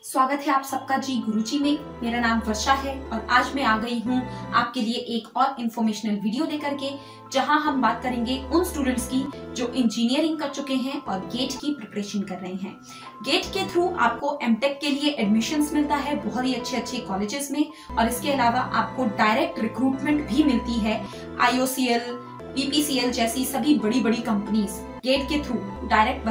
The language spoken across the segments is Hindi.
स्वागत है आप सबका जी गुरुजी में। मेरा नाम वर्षा है और आज मैं आ गई हूँ आपके लिए एक और इन्फॉर्मेशनल वीडियो लेकर के, जहां हम बात करेंगे उन स्टूडेंट्स की जो इंजीनियरिंग कर चुके हैं और गेट की प्रिपरेशन कर रहे हैं। गेट के थ्रू आपको एमटेक के लिए एडमिशंस मिलता है बहुत ही अच्छे अच्छे कॉलेजेस में, और इसके अलावा आपको डायरेक्ट रिक्रूटमेंट भी मिलती है। IOCL, BPCL जैसी सभी बड़ी बड़ी कंपनीज गेट के थ्रू डायरेक्ट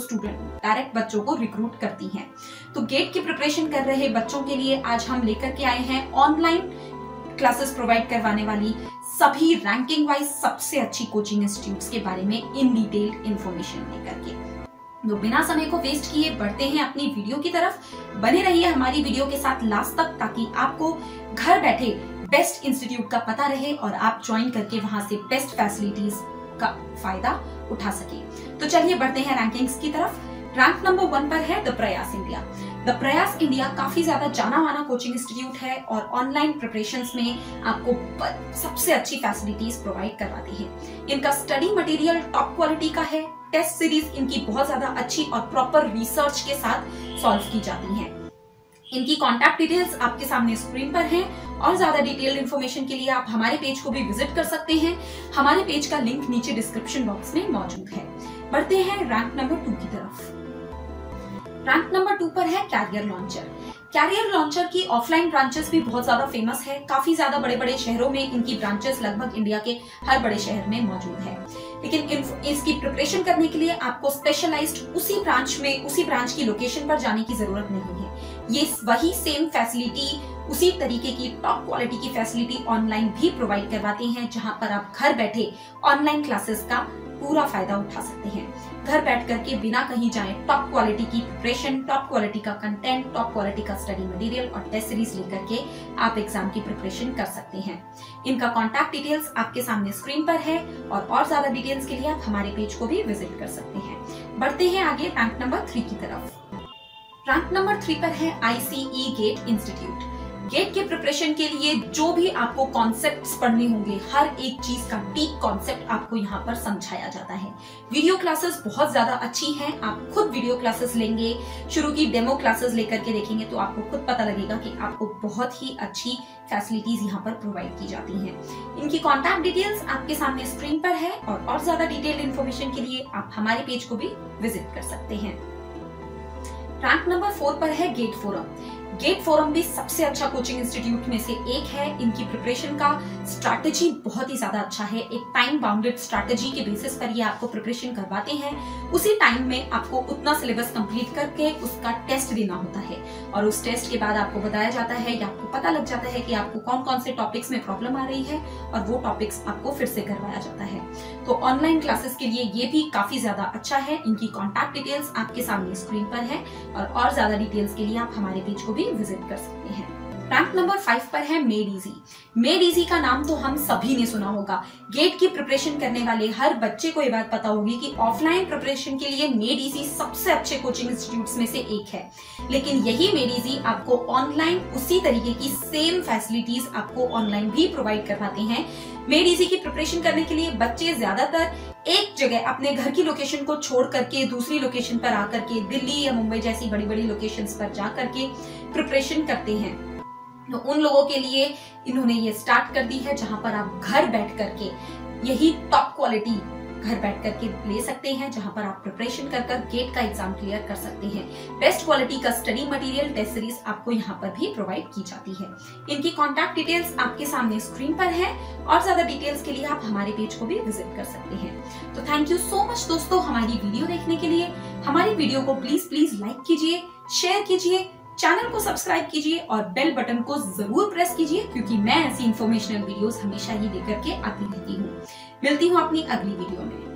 बच्चों को रिक्रूट करती हैं। तो गेट की प्रिपरेशन कर रहे बच्चों के लिए आज हम लेकर के आए हैं ऑनलाइन क्लासेस प्रोवाइड करवाने वाली सभी रैंकिंग वाइज सबसे अच्छी कोचिंग इंस्टीट्यूट्स के बारे में इन डिटेल इंफॉर्मेशन लेकर के। तो बिना समय को वेस्ट किए बढ़ते हैं अपनी वीडियो की तरफ। बने रहिए हमारी वीडियो के साथ लास्ट तक, ताकि आपको घर बैठे बेस्ट इंस्टीट्यूट का पता रहे और आप ज्वाइन करके वहां से बेस्ट फैसिलिटीज का फायदा उठा सके। तो चलिए बढ़ते हैं रैंकिंग्स की तरफ। रैंक नंबर 1 पर है द प्रयास इंडिया। द प्रयास इंडिया काफी ज्यादा जाना माना कोचिंग इंस्टीट्यूट है और ऑनलाइन प्रिपरेशंस में आपको सबसे अच्छी फैसिलिटीज प्रोवाइड करवाती है। इनका स्टडी मटेरियल टॉप क्वालिटी का है। टेस्ट सीरीज इनकी बहुत ज्यादा अच्छी और प्रॉपर रिसर्च के साथ सॉल्व की जाती हैं। इनकी कॉन्टैक्ट डिटेल्स आपके सामने स्क्रीन पर हैं और ज्यादा डिटेल्ड इन्फॉर्मेशन के लिए आप हमारे पेज को भी विजिट कर सकते हैं। हमारे पेज का लिंक नीचे डिस्क्रिप्शन बॉक्स में मौजूद है। बढ़ते हैं रैंक नंबर 2 की तरफ। रैंक नंबर 2 पर है कैरियर लॉन्चर। कैरियर लॉन्चर की ऑफलाइन ब्रांचेस भी बहुत ज्यादा फेमस है। काफी ज्यादा बड़े बड़े शहरों में इनकी ब्रांचेस लगभग इंडिया के हर बड़े शहर में मौजूद है। लेकिन इसकी प्रिपरेशन करने के लिए आपको स्पेशलाइज्ड उसी ब्रांच की लोकेशन पर जाने की जरूरत नहीं है। ये वही सेम फैसिलिटी, उसी तरीके की टॉप क्वालिटी की फैसिलिटी ऑनलाइन भी प्रोवाइड करवाते हैं, जहां पर आप घर बैठे ऑनलाइन क्लासेस का पूरा फायदा उठा सकते हैं। घर बैठ करके बिना कहीं जाए टॉप क्वालिटी की प्रिपरेशन, टॉप क्वालिटी का कंटेंट, टॉप क्वालिटी का स्टडी मटेरियल और टेस्ट सीरीज लेकर के आप एग्जाम की प्रिपरेशन कर सकते हैं। इनका कॉन्टैक्ट डिटेल्स आपके सामने स्क्रीन पर है और ज्यादा डिटेल्स के लिए आप हमारे पेज को भी विजिट कर सकते हैं। बढ़ते हैं आगे रैंक नंबर 3 की तरफ। रैंक नंबर 3 पर है ICE गेट इंस्टीट्यूट। गेट के प्रिपरेशन के लिए जो भी आपको कॉन्सेप्ट्स पढ़ने होंगे, हर एक चीज का डीप कॉन्सेप्ट आपको यहाँ पर समझाया जाता है। वीडियो क्लासेस बहुत ज्यादा अच्छी हैं। आप खुद वीडियो क्लासेस लेंगे, शुरू की डेमो क्लासेस लेकर के देखेंगे तो आपको खुद पता लगेगा कि आपको बहुत ही अच्छी फैसिलिटीज यहाँ पर प्रोवाइड की जाती हैं। इनकी कॉन्टैक्ट डिटेल्स आपके सामने स्क्रीन पर है और ज्यादा डिटेल्ड इन्फॉर्मेशन के लिए आप हमारे पेज को भी विजिट कर सकते हैं। रैंक नंबर 4 पर है गेट फोरम। गेट फोरम भी सबसे अच्छा कोचिंग इंस्टीट्यूट में से एक है। इनकी प्रिपरेशन का स्ट्रैटेजी बहुत ही ज्यादा अच्छा है। एक टाइम बाउंडेड स्ट्रैटेजी के बेसिस पर ये आपको प्रिपरेशन करवाते हैं। उसी टाइम में आपको उतना सिलेबस कंप्लीट करके उसका टेस्ट देना होता है और उस टेस्ट के बाद आपको बताया जाता है या आपको पता लग जाता है कि आपको कौन कौन से टॉपिक्स में प्रॉब्लम आ रही है और वो टॉपिक्स आपको फिर से करवाया जाता है। तो ऑनलाइन क्लासेस के लिए ये भी काफी ज्यादा अच्छा है। इनकी कॉन्टैक्ट डिटेल्स आपके सामने स्क्रीन पर है और ज्यादा डिटेल्स के लिए आप हमारे पेज को भी विजिट कर सकते हैं। रैंक नंबर 5 पर है मेड इजी। मेड इजी का नाम तो हम सभी ने सुना होगा। गेट की प्रिपरेशन करने वाले हर बच्चे को ये बात पता होगी कि ऑफलाइन प्रिपरेशन के लिए मेड इजी सबसे अच्छे कोचिंग इंस्टीट्यूट्स में से एक है। लेकिन यही मेड इजी आपको ऑनलाइन उसी तरीके की सेम फैसिलिटीज आपको ऑनलाइन भी प्रोवाइड करवाते हैं। मेड इजी की प्रिपरेशन करने के लिए बच्चे ज्यादातर एक जगह अपने घर की लोकेशन को छोड़ करके दूसरी लोकेशन पर आकर के दिल्ली या मुंबई जैसी बड़ी बड़ी लोकेशंस पर जा करके प्रिपरेशन करते हैं। तो उन लोगों के लिए इन्होंने ये स्टार्ट कर दी है, जहां पर आप घर बैठ करके यही टॉप क्वालिटी घर बैठ करके ले सकते हैं, जहां पर आप प्रिपरेशन कर गेट का एग्जाम क्लियर कर सकते हैं। बेस्ट क्वालिटी का स्टडी मटेरियल, टेस्ट सीरीज आपको यहाँ पर भी प्रोवाइड की जाती है। इनकी कॉन्टैक्ट डिटेल्स आपके सामने स्क्रीन पर है और ज्यादा डिटेल्स के लिए आप हमारे पेज को भी विजिट कर सकते हैं। तो थैंक यू सो मच दोस्तों हमारी वीडियो देखने के लिए। हमारी वीडियो को प्लीज लाइक कीजिए, शेयर कीजिए, चैनल को सब्सक्राइब कीजिए और बेल बटन को जरूर प्रेस कीजिए, क्योंकि मैं ऐसी इंफॉर्मेशनल वीडियोस हमेशा ही लेकर के आती रहती हूँ। मिलती हूँ अपनी अगली वीडियो में।